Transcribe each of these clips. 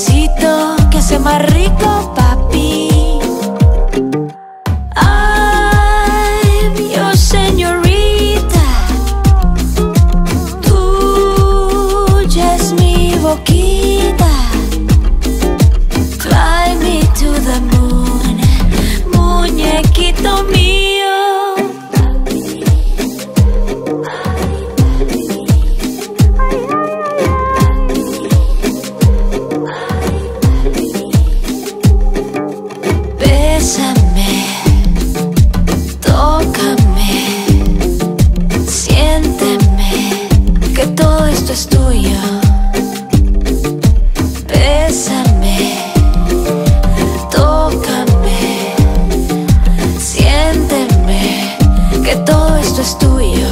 suavecito, que hace más rico, papi. I'm your señorita, tuya es mi boquita. Fly me to the moon, muñequito mío. Bésame, tócame, siénteme, que todo esto es tuyo. Bésame, tócame, siénteme, que todo esto es tuyo.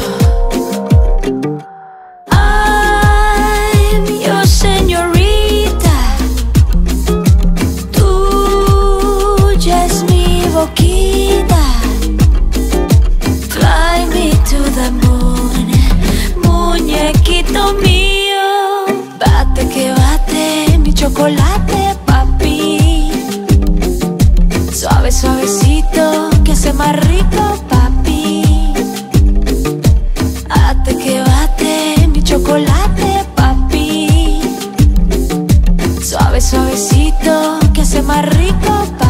I'm your señorita, tuya es mi boquita. Fly me to the moon, muñequito mío. Bate que bate mi chocolate, papi. Suave, suavecito, que hace más rico, papi. Bate que bate mi chocolate, papi. Suave, suavecito, que hace más rico, papi.